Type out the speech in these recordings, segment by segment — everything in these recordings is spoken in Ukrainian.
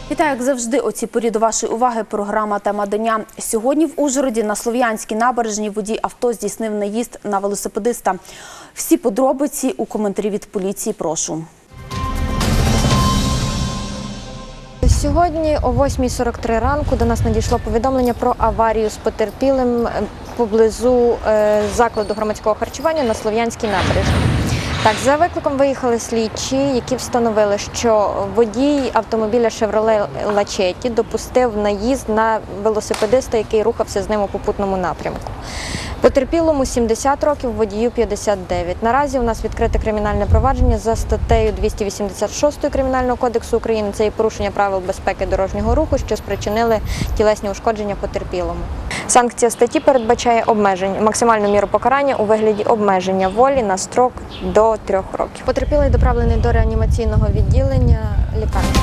Вітаю, як завжди, у цій порі до вашої уваги програма «Тема дня». Сьогодні в Ужгороді на Слов'янській набережній водій авто здійснив наїзд на велосипедиста. Всі подробиці у коментарі від поліції, прошу. Сьогодні о 8:43 ранку до нас надійшло повідомлення про аварію з потерпілим поблизу закладу громадського харчування на Слов'янській набережній. Так, за викликом виїхали слідчі, які встановили, що водій автомобіля Chevrolet Lachetti допустив наїзд на велосипедиста, який рухався з ним у попутному напрямку. Потерпілому 70 років, водію 59. Наразі у нас відкрите кримінальне провадження за статтею 286 Кримінального кодексу України. Це є порушення правил безпеки дорожнього руху, що спричинили тілесні ушкодження потерпілому. Санкція статті передбачає максимальну міру покарання у вигляді обмеження волі на строк до 3 років. Потерпілий доправлений до реанімаційного відділення лікарні.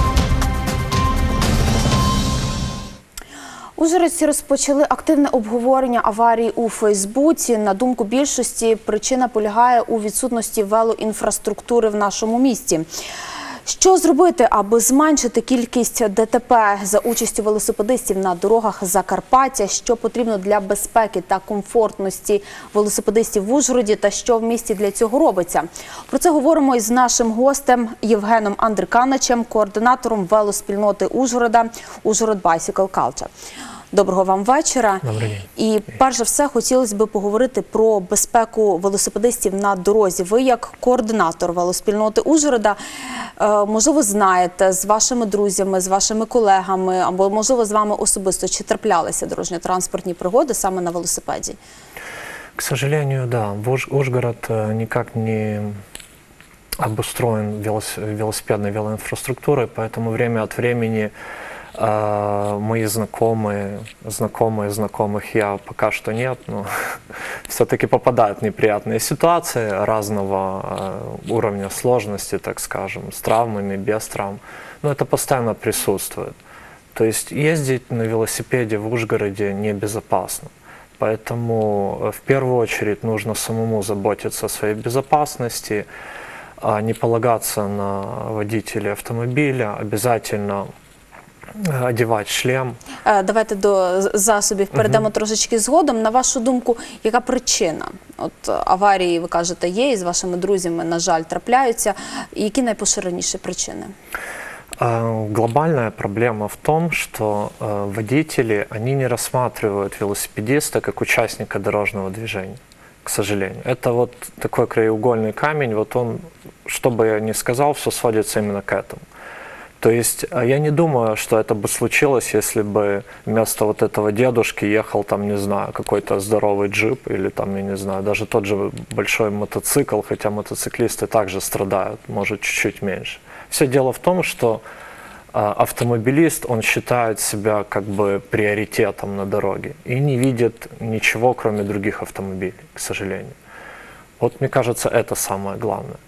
Ужгородці розпочали активне обговорення аварії у Фейсбуці. На думку більшості, причина полягає у відсутності велоінфраструктури в нашому місті. Що зробити, аби зменшити кількість ДТП за участю велосипедистів на дорогах Закарпаття? Що потрібно для безпеки та комфортності велосипедистів в Ужгороді та що в місті для цього робиться? Про це говоримо із нашим гостем Євгеном Андриканичем, координатором велоспільноти Ужгорода «Ужгород Bicycle Culture». Доброго вам вечора. Добрий день. І перш за все хотілося б поговорити про безпеку велосипедистів на дорозі. Ви як координатор велоспільноти Ужгорода, можливо, знаєте з вашими друзями, з вашими колегами, або, можливо, з вами особисто, чи траплялися дорожньо-транспортні пригоди саме на велосипеді? К сожалению, да. Ужгород никак не обустроен велосипедной велоинфраструктурой, поэтому время от времени мои знакомые знакомых я пока что нет, но все-таки попадают в неприятные ситуации разного уровня сложности, так скажем, с травмами, без травм. Но это постоянно присутствует. То есть ездить на велосипеде в Ужгороде небезопасно. Поэтому в первую очередь нужно самому заботиться о своей безопасности, не полагаться на водителя автомобиля, обязательно одягати шлем. Давайте до засобів перейдемо трошечки згодом. На вашу думку, яка причина? От аварії, ви кажете, є, і з вашими друзями, на жаль, трапляються. Які найпоширеніші причини? Глобальная проблема в том, что водители, они не рассматривают велосипедиста как участника дорожного движения, к сожалению. Это вот такой краеугольный камень, вот он, что бы я ни сказал, все сводится именно к этому. То есть я не думаю, что это бы случилось, если бы вместо вот этого дедушки ехал там, не знаю, какой-то здоровый джип или там, я не знаю, даже тот же большой мотоцикл, хотя мотоциклисты также страдают, может чуть-чуть меньше. Все дело в том, что автомобилист, он считает себя как бы приоритетом на дороге и не видит ничего, кроме других автомобилей, к сожалению. Вот мне кажется, это самое главное.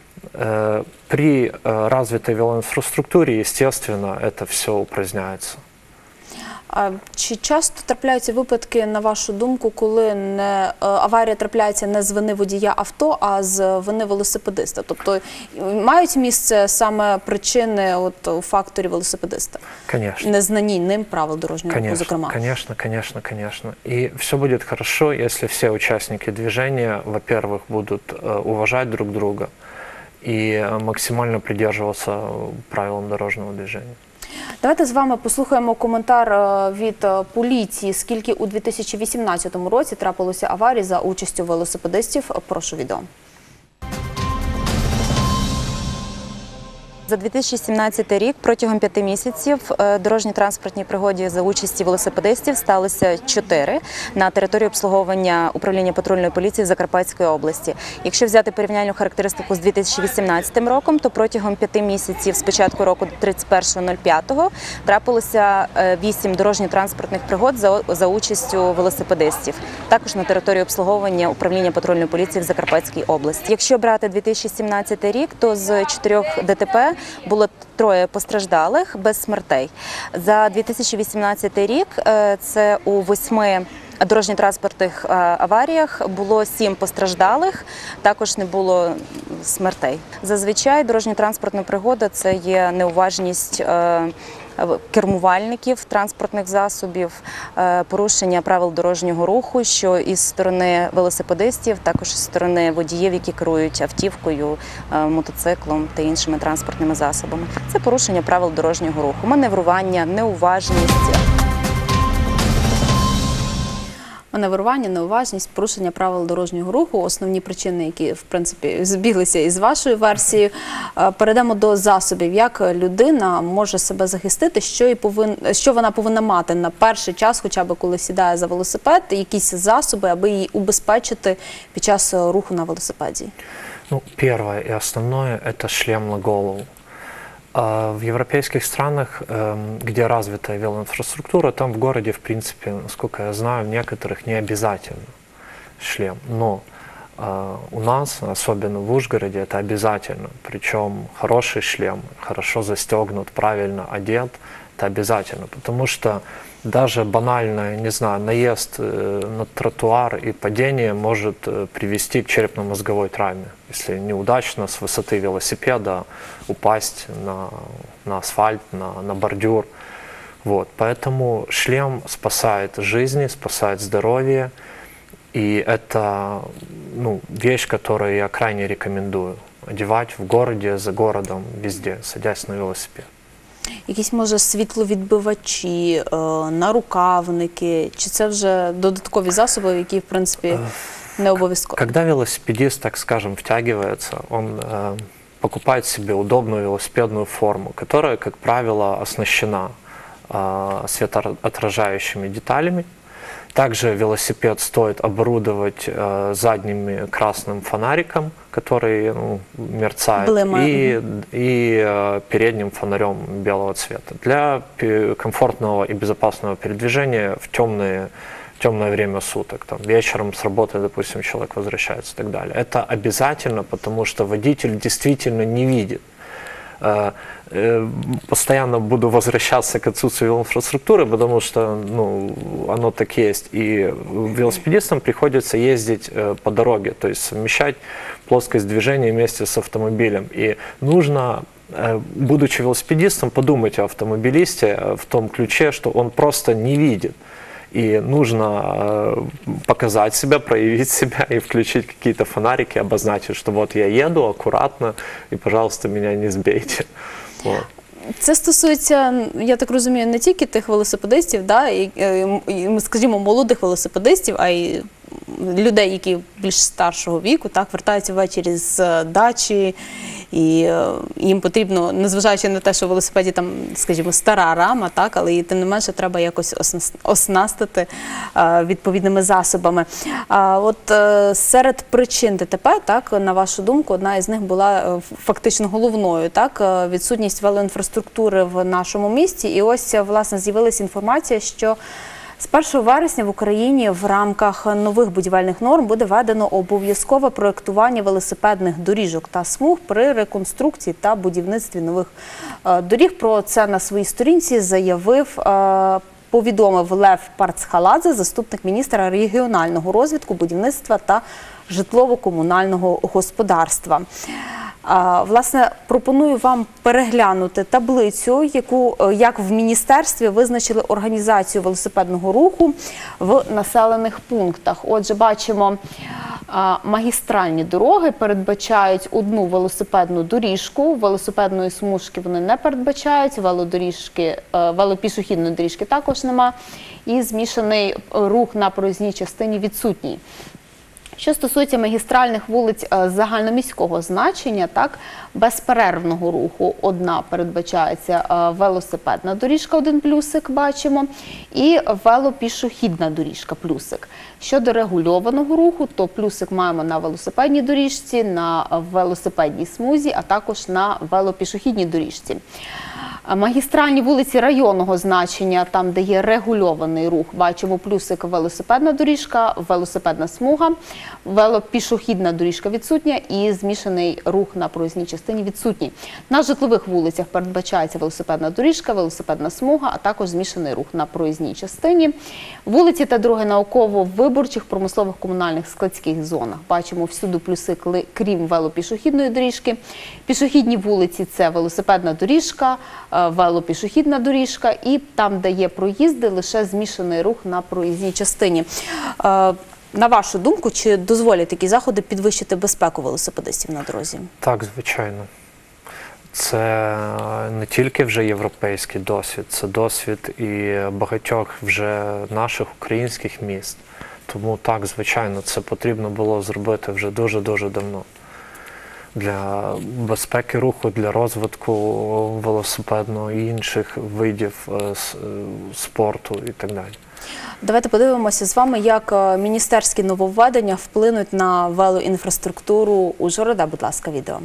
При развитой велоинфраструктуре, естественно, это все упраздняется. Чи часто трапляються випадки, на вашу думку, коли аварія трапляється не з вини водія авто, а з вини велосипедиста? Тобто мають місце саме причини у факторі велосипедиста? Конечно. Незнанні ним правил дорожнього руху, зокрема? Конечно. И все будет хорошо, если все участники движения, во-первых, будут уважать друг друга і максимально придержуватися правилам дорожнього движення. Давайте з вами послухаємо коментар від поліції. Скільки у 2018 році трапилося аварій за участю велосипедистів? Прошу відео. За 2017 рік протягом 5 місяців дорожньо-транспортній пригоді за участі велосипедистів сталося 4 на території обслуговування управління патрульної поліції Закарпатської області. Якщо взяти порівняльну характеристику з 2018 роком, то протягом 5 місяців з початку року до 31.05 трапилося 8 дорожньо-транспортних пригод за участю велосипедистів, також на території обслуговування управління патрульної поліції в Закарпатській області. Якщо брати 2017 рік, то з 4 ДТП було 3 постраждалих без смертей. За 2018 рік це у 8 дорожньо-транспортних аваріях було 7 постраждалих, також не було смертей. Зазвичай дорожньо-транспортна пригода – це є неуважність кермувальників транспортних засобів, порушення правил дорожнього руху, що із сторони велосипедистів, також із сторони водіїв, які керують автівкою, мотоциклом та іншими транспортними засобами. Це порушення правил дорожнього руху, маневрування, неуважність. Маневрування, неуважність, порушення правил дорожнього руху – основні причини, які, в принципі, збіглися із вашою версією. Перейдемо до засобів. Як людина може себе захистити, що вона повинна мати на перший час, хоча б коли сідає за велосипед, якісь засоби, аби її убезпечити під час руху на велосипеді? Ну, первое и основное – это шлем на голову. В европейских странах, где развитая велоинфраструктура, там в городе, в принципе, насколько я знаю, в некоторых не обязательно шлем. Но у нас, особенно в Ужгороде, это обязательно. Причем хороший шлем, хорошо застегнут, правильно одет, это обязательно. Потому что даже банальный, не знаю, наезд на тротуар и падение может привести к черепно-мозговой травме, если неудачно с высоты велосипеда упасть на асфальт, на бордюр. Вот. Поэтому шлем спасает жизни, спасает здоровье, и это вещь, которую я крайне рекомендую одевать в городе, за городом, везде, садясь на велосипед. Якісь, може, світловідбивачі, нарукавники, чи це вже додаткові засоби, які, в принципі, не обов'язково? Когда велосипедист, так скажем, втягивается, он покупает себе удобную велосипедную форму, которая, как правило, оснащена светоотражающими деталями. Также велосипед стоит оборудовать задним красным фонариком, который мерцает, и передним фонарем белого цвета для комфортного и безопасного передвижения в темное время суток. Там, вечером с работы, допустим, человек возвращается и так далее. Это обязательно, потому что водитель действительно не видит. Постоянно буду возвращаться к отсутствию инфраструктуры, потому что оно так есть. И велосипедистам приходится ездить по дороге, то есть совмещать плоскость движения вместе с автомобилем. И нужно, будучи велосипедистом, подумать о автомобилисте в том ключе, что он просто не видит. И нужно показать себя, проявить себя и включить какие-то фонарики, обозначить, что вот я еду аккуратно, и, пожалуйста, меня не сбейте. Вот. Це стосується, я так розумію, не тільки тих велосипедистів, скажімо, молодих велосипедистів, а й людей, які більш старшого віку, вертаються ввечері з дачі, і їм потрібно, незважаючи на те, що в велосипеді там, скажімо, стара рама, але тим не менше треба якось оснастити відповідними засобами. От серед причин ДТП, на вашу думку, одна із них була фактично головною, відсутність велоінфраструктури в нашому місті. І ось, власне, з'явилася інформація, що з 1 вересня в Україні в рамках нових будівельних норм буде введено обов'язкове проєктування велосипедних доріжок та смуг при реконструкції та будівництві нових доріг. Про це на своїй сторінці повідомив Лев Парцхаладзе, заступник міністра регіонального розвитку, будівництва та житлово-комунального господарства. Власне, пропоную вам переглянути таблицю, як в міністерстві визначили організацію велосипедного руху в населених пунктах. Отже, бачимо, магістральні дороги передбачають одну велосипедну доріжку, велосипедної смужки вони не передбачають, велопішохідної доріжки також нема, і змішаний рух на проїзній частині відсутній. Що стосується магістральних вулиць загальноміського значення, безперервного руху, одна передбачається велосипедна доріжка, один плюсик бачимо, і велопішохідна доріжка, плюсик. Щодо регульованого руху, то плюсик маємо на велосипедній доріжці, на велосипедній смузі, а також на велопішохідній доріжці. Магістральні вулиці районного значення, там, де є регульований рух, бачимо плюсик велосипедна доріжка, велосипедна смуга, велопішохідна доріжка відсутня і змішаний рух на проїзній частині відсутній. На житлових вулицях передбачається велосипедна доріжка, велосипедна смуга, а також змішаний рух на проїзній частині. Вулиці та дороги науково-виборчих, промислових, комунальних, складських зонах. Бачимо всюди плюси, крім велопішохідної доріжки. Пішохідні вулиці – це велосипедна доріжка, велопішохідна доріжка, і там, де є проїзди, лише змішаний рух на проїзній частині. На вашу думку, чи дозволять такі заходи підвищити безпеку велосипедистів на дорозі? Так, звичайно. Це не тільки вже європейський досвід, це досвід і багатьох вже наших українських міст. Тому так, звичайно, це потрібно було зробити вже дуже-дуже давно. Для безпеки руху, для розвитку велосипедного і інших видів спорту і так далі. Давайте подивимося з вами, як міністерські нововведення вплинуть на велоінфраструктуру Ужгорода. Будь ласка, відео.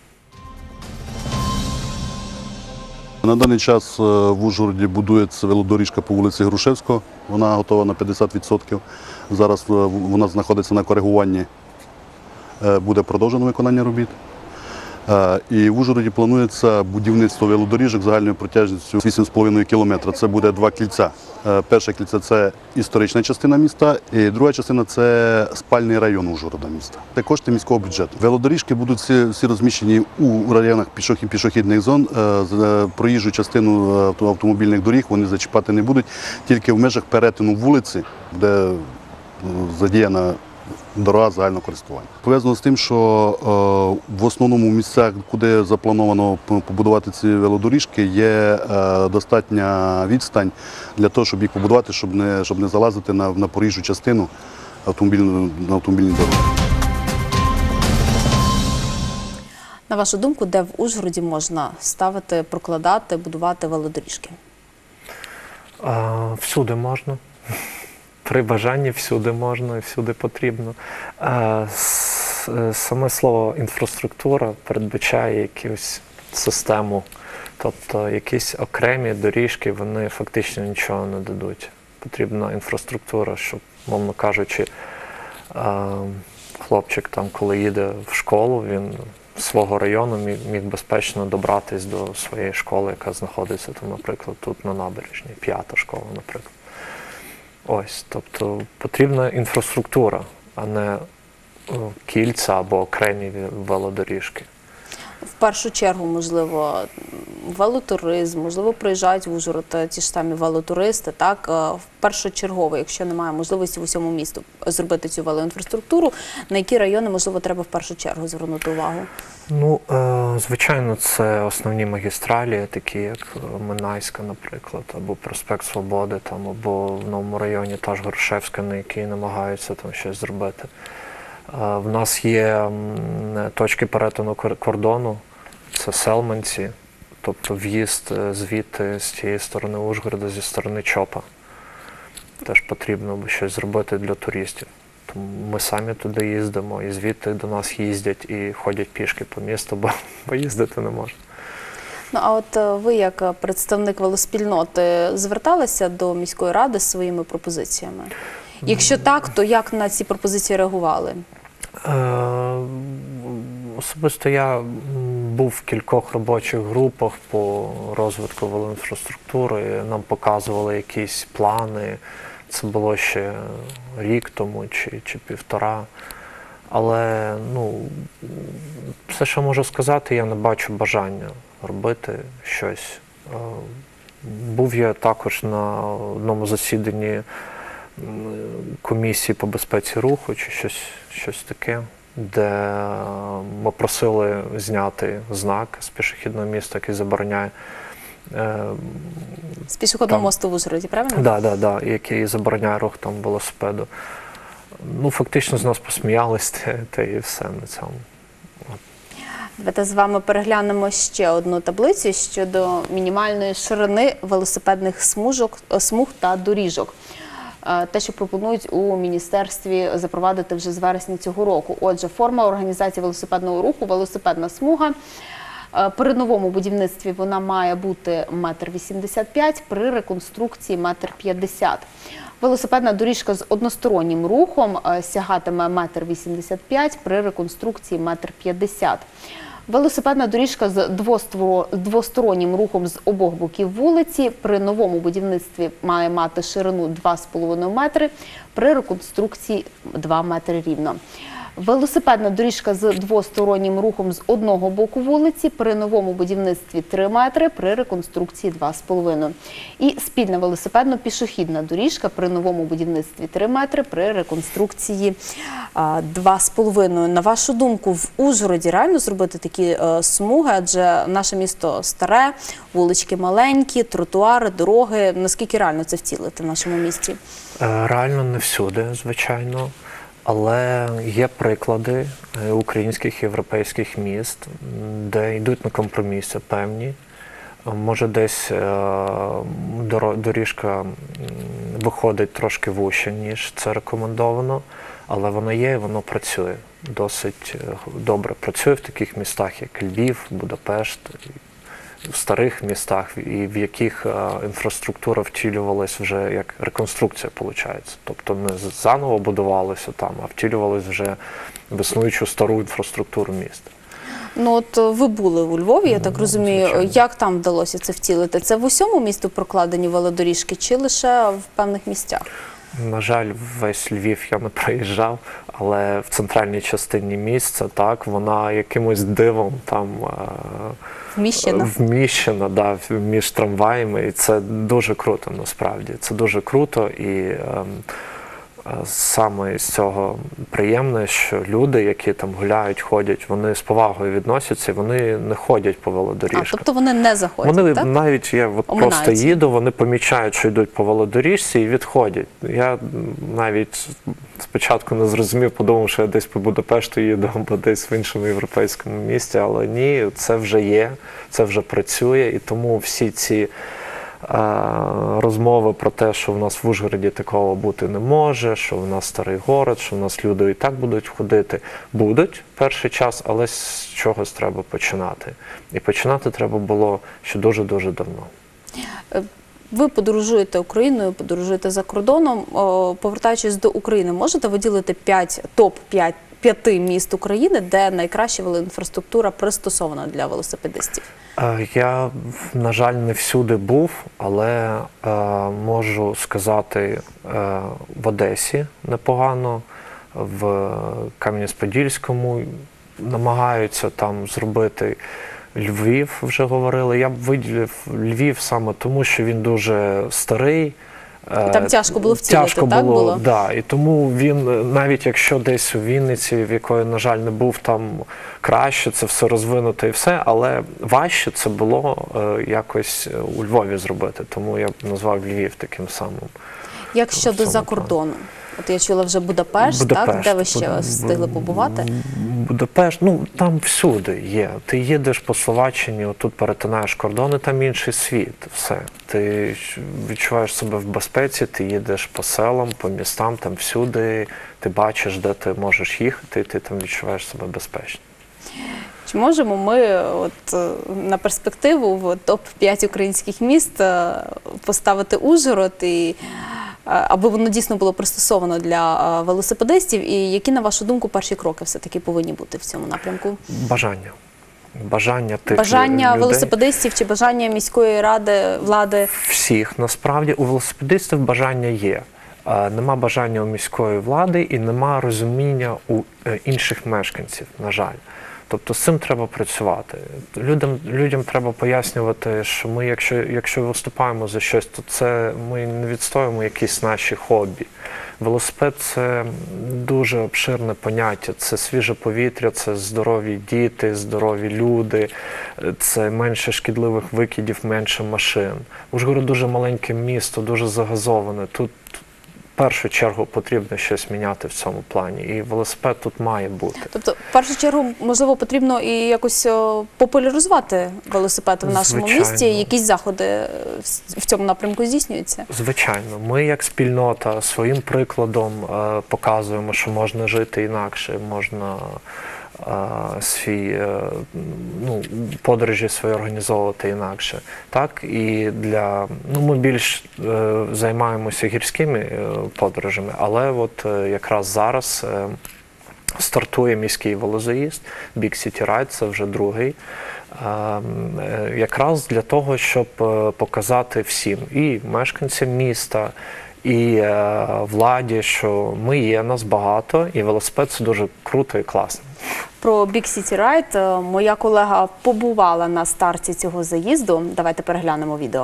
На даний час в Ужгороді будується велодоріжка по вулиці Грушевського. Вона готова на 50%. Зараз вона знаходиться на коригуванні. Буде продовжено виконання робіт. І в Ужгороді планується будівництво велодоріжок загальною протяжністю 8,5 кілометра. Це буде 2 кільця. Перше кільце – це історична частина міста, і друга частина – це спальний район Ужгорода міста. Це кошти міського бюджету. Велодоріжки будуть всі розміщені у районах пішохідних зон. Проїжджу частину автомобільних доріг вони зачіпати не будуть, тільки в межах перетину вулиці, де задіяна дорога загального користування. Пов'язано з тим, що в основному місцях, куди заплановано побудувати ці велодоріжки, є достатня відстань для того, щоб їх побудувати, щоб не залазити на проїжджу частину на автомобільні дороги. На вашу думку, де в Ужгороді можна ставити, прокладати, будувати велодоріжки? Всюди можна. При бажанні всюди можна і всюди потрібно. Саме слово інфраструктура передбачає якусь систему, тобто якісь окремі доріжки, вони фактично нічого не дадуть. Потрібна інфраструктура, щоб, мовно кажучи, хлопчик там, коли їде в школу, він з свого району міг безпечно добратись до своєї школи, яка знаходиться, там, наприклад, тут на набережній, 5-та школа, наприклад. Ось, тобто потрібна інфраструктура, а не кільця або окремі велодоріжки. В першу чергу, можливо, велотуризм, можливо, приїжджають в Ужгород ті ж самі велотуристи, так? Першочергово, якщо немає можливості в усьому місту зробити цю велоінфраструктуру, на які райони, можливо, треба в першу чергу звернути увагу? Ну, звичайно, це основні магістралі, такі як Минайська, наприклад, або Проспект Свободи, там, або в Новому районі та ж Грушевська, на якій намагаються там щось зробити. В нас є точки перетину кордону, це Селманці, тобто в'їзд звідти, з тієї сторони Ужгорода, зі сторони ЧОПа. Теж потрібно щось зробити для туристів. Тому ми самі туди їздимо, і звідти до нас їздять і ходять пішки по місту, бо їздити не можна. Ну, а от ви, як представник велоспільноти, зверталися до міської ради з своїми пропозиціями? Якщо так, то як на ці пропозиції реагували? Особисто я був в кількох робочих групах по розвитку велоінфраструктури. Нам показували якісь плани. Це було ще рік тому чи півтора. Але все, що можу сказати, я не бачу бажання робити щось. Був я також на одному засіданні комісії по безпеці руху чи щось таке, де ми просили зняти знак з пішохідного міста, який забороняє. З пішохідного мосту в Ужгороді, правильно? Так, який забороняє рух там велосипеду. Ну, фактично з нас посміялись, та і все на цьому. Давайте з вами переглянемо ще одну таблицю щодо мінімальної ширини велосипедних смуг та доріжок. Те, що пропонують у міністерстві запровадити вже з вересня цього року. Отже, форма організації велосипедного руху – велосипедна смуга. При новому будівництві вона має бути 1,85 м, при реконструкції 1,50 м. Велосипедна доріжка з одностороннім рухом сягатиме 1,85 м, при реконструкції 1,50 м. Велосипедна доріжка з двостороннім рухом з обох боків вулиці при новому будівництві має мати ширину 2,5 метри, при реконструкції 2 метри рівно. Велосипедна доріжка з двостороннім рухом з одного боку вулиці, при новому будівництві 3 метри, при реконструкції 2,5. І спільна велосипедно-пішохідна доріжка при новому будівництві 3 метри, при реконструкції 2,5. На вашу думку, в Ужгороді реально зробити такі смуги, адже наше місто старе, вулички маленькі, тротуари, дороги. Наскільки реально це втілити в нашому місті? Реально не всюди, звичайно. Але є приклади українських і європейських міст, де йдуть на компроміси певні. Може, десь доріжка виходить трошки вужче, ніж це рекомендовано, але вона є і воно працює. Досить добре працює в таких містах, як Львів, Будапешт, в старих містах, і в яких інфраструктура втілювалась вже як реконструкція, виходить. Тобто не заново будувалося там, а втілювалась вже в існуючу стару інфраструктуру міста. Ну от ви були у Львові, я так розумію. Звичайно. Як там вдалося це втілити? Це в усьому місту прокладені велодоріжки чи лише в певних місцях? На жаль, весь Львів я не проїжджав, але в центральній частині міста, так, вона якимось дивом там вміщена, да, між трамваями, і це дуже круто насправді. Це дуже круто, і саме з цього приємне, що люди, які там гуляють, ходять, вони з повагою відносяться, вони не ходять по велодоріжках. Тобто вони не заходять, Вони так? навіть, я от просто їду, вони помічають, що йдуть по велодоріжці і відходять. Я навіть спочатку не зрозумів, подумав, що я десь по Будапешту їду або десь в іншому європейському місті, але ні, це вже є, це вже працює, і тому всі ці розмови про те, що в нас в Ужгороді такого бути не може, що в нас старий город, що в нас люди і так будуть ходити. Будуть перший час, але з чогось треба починати. І починати треба було ще дуже-дуже давно. Ви подорожуєте Україною, подорожуєте за кордоном. Повертаючись до України, можете виділити топ-5 міст України, де найкраща велоінфраструктура пристосована для велосипедистів? Я, на жаль, не всюди був, але можу сказати, в Одесі непогано, в Кам'янець-Подільському намагаються там зробити. Львів вже говорили. Я б виділив Львів саме тому, що він дуже старий. Там тяжко було втілити, так було? Да, і тому він, навіть якщо десь у Вінниці, в якої, на жаль, не був, там краще, це все розвинуто і все, але важче це було якось у Львові зробити, тому я б назвав Львів таким самим. Як щодо за кордону? От я чула вже Будапешт, так? Де ви ще встигли побувати? Будапешт, ну там всюди є. Ти їдеш по Словаччині, отут перетинаєш кордони, там інший світ, все. Ти відчуваєш себе в безпеці, ти їдеш по селам, по містам, там всюди, ти бачиш, де ти можеш їхати, і ти там відчуваєш себе безпечно. Чи можемо ми от на перспективу в топ-5 українських міст поставити Ужгород, і аби воно дійсно було пристосовано для велосипедистів? І які, на вашу думку, перші кроки все-таки повинні бути в цьому напрямку? Бажання. Бажання тих бажання людей. Велосипедистів чи бажання міської ради, влади? Всіх, насправді. У велосипедистів бажання є. Нема бажання у міської влади і нема розуміння у інших мешканців, на жаль. Тобто з цим треба працювати. Людям треба пояснювати, що ми, якщо виступаємо за щось, то це ми не відстоюємо якісь наші хобі. Велосипед – це дуже обширне поняття, це свіже повітря, це здорові діти, здорові люди, це менше шкідливих викидів, менше машин. Ужгород дуже маленьке місто, дуже загазоване. Тут в першу чергу потрібно щось міняти в цьому плані, і велосипед тут має бути. Тобто, в першу чергу, можливо, потрібно і якось популяризувати велосипед в нашому місті? Якісь заходи в цьому напрямку здійснюються? Звичайно. Ми, як спільнота, своїм прикладом показуємо, що можна жити інакше, можна подорожі свої організовувати інакше. Так? І ми більш займаємося гірськими подорожами, але от якраз зараз стартує міський велозаїзд, Big City Ride, це вже другий. Якраз для того, щоб показати всім, і мешканцям міста, і владі, що ми є, нас багато, і велосипед – це дуже круто і класно. Про Big City Ride моя колега побувала на старті цього заїзду. Давайте переглянемо відео.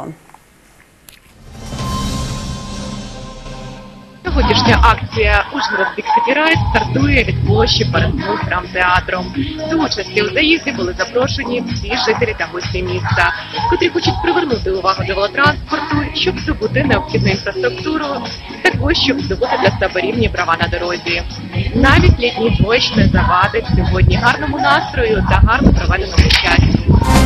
Сьогоднішня акція «Ужгород Big City Ride» стартує від площі перед драмтеатром. До участі у заїзді були запрошені всі жителі та гості міста, котрі хочуть привернути увагу до велотранспорту, щоб здобути необхідну інфраструктуру, також щоб здобути для себе рівні права на дорозі. Навіть літній дощ не завадить сьогодні гарному настрою та гарно проведеному часі.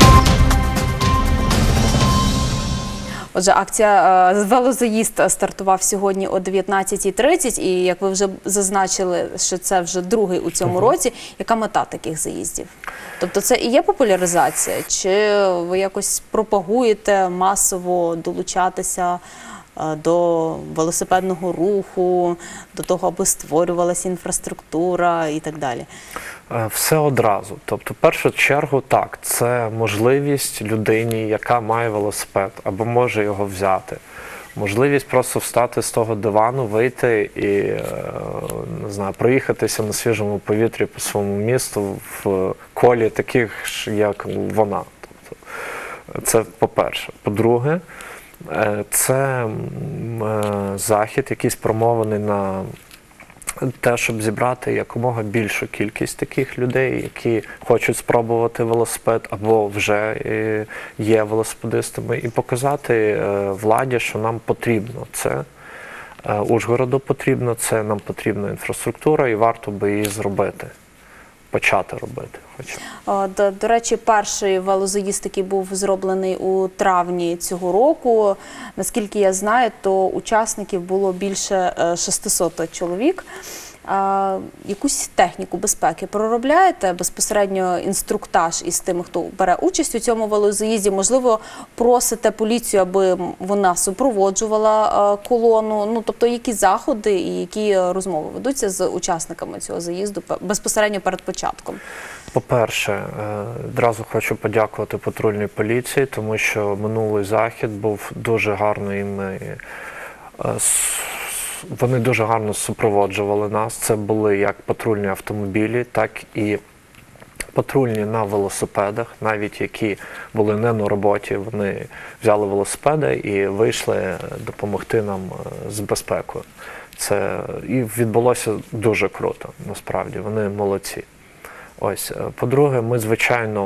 Отже, акція «Велозаїзд» стартував сьогодні о 19:30, і як ви вже зазначили, що це вже другий у цьому році. Яка мета таких заїздів? Тобто це і є популяризація? Чи ви якось пропагуєте масово долучатися до велосипедного руху, до того, аби створювалася інфраструктура і так далі? Все одразу. Тобто, в першу чергу, так, це можливість людині, яка має велосипед, або може його взяти. Можливість просто встати з того дивану, вийти і, не знаю, проїхатися на свіжому повітрі по своєму місту в колі таких ж, як вона. Тобто, це по-перше. По-друге, це захід, який спрямований на те, щоб зібрати якомога більшу кількість таких людей, які хочуть спробувати велосипед або вже є велосипедистами, і показати владі, що нам потрібно це. Ужгороду потрібно це, нам потрібна інфраструктура, і варто би її зробити, почати робити. До речі, перший велозаїзд, який був зроблений у травні цього року, наскільки я знаю, то учасників було більше 600 чоловік. Якусь техніку безпеки проробляєте, безпосередньо інструктаж із тими, хто бере участь у цьому велозаїзді? Можливо, просите поліцію, аби вона супроводжувала колону? Ну, тобто, які заходи і які розмови ведуться з учасниками цього заїзду безпосередньо перед початком? По-перше, одразу хочу подякувати патрульній поліції, тому що минулий захід був дуже гарний. Вони дуже гарно супроводжували нас. Це були як патрульні автомобілі, так і патрульні на велосипедах, навіть які були не на роботі. Вони взяли велосипеди і вийшли допомогти нам з безпекою. Це і відбулося дуже круто, насправді. Вони молодці. Ось. По-друге, ми, звичайно,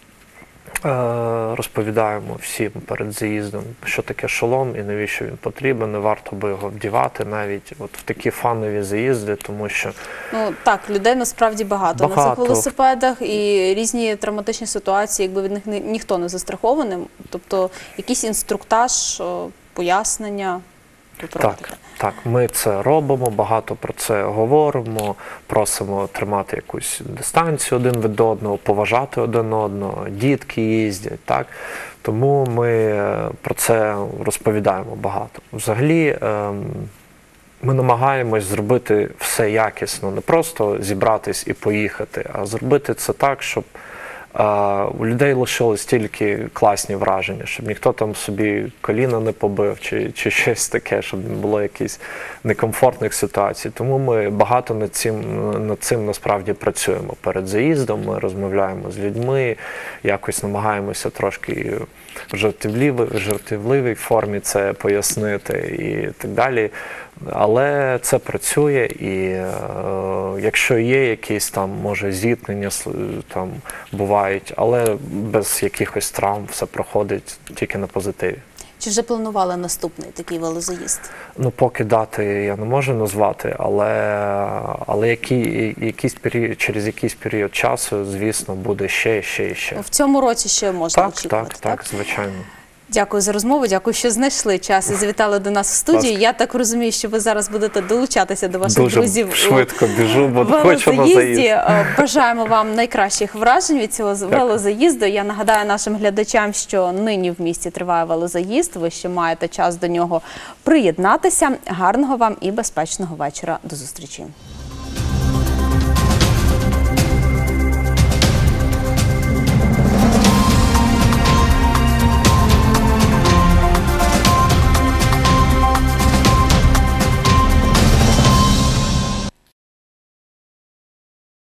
розповідаємо всім перед заїздом, що таке шолом і навіщо він потрібен. Не варто би його вдівати навіть от в такі фанові заїзди, тому що... Ну так, людей насправді багато на цих велосипедах, і різні травматичні ситуації, якби від них ніхто не застрахований. Тобто якийсь інструктаж, пояснення. Так, ми це робимо, багато про це говоримо, просимо тримати якусь дистанцію один від одного, поважати один одного, дітки їздять, так? Тому ми про це розповідаємо багато. Взагалі, ми намагаємось зробити все якісно, не просто зібратись і поїхати, а зробити це так, щоб у людей лишились тільки класні враження, щоб ніхто там собі коліна не побив чи щось таке, щоб не було якихось некомфортних ситуацій. Тому ми багато над цим насправді працюємо перед заїздом, ми розмовляємо з людьми, якось намагаємося трошки в жартівливій формі це пояснити і так далі. Але це працює, і якщо є якісь там, може, зіткнення, там бувають, але без якихось травм все проходить тільки на позитиві. Чи вже планували наступний такий велозаїзд? Ну, поки дати я не можу назвати, але через якийсь період часу, звісно, буде ще. В цьому році ще можна очікувати, так? Так, звичайно. Дякую за розмову, дякую, що знайшли час і завітали до нас в студію. Я так розумію, що ви зараз будете долучатися до ваших друзів. Дуже швидко біжу, бо хочу на заїзді. Бажаємо вам найкращих вражень від цього велозаїзду. Я нагадаю нашим глядачам, що нині в місті триває велозаїзд. Ви ще маєте час до нього приєднатися. Гарного вам і безпечного вечора. До зустрічі.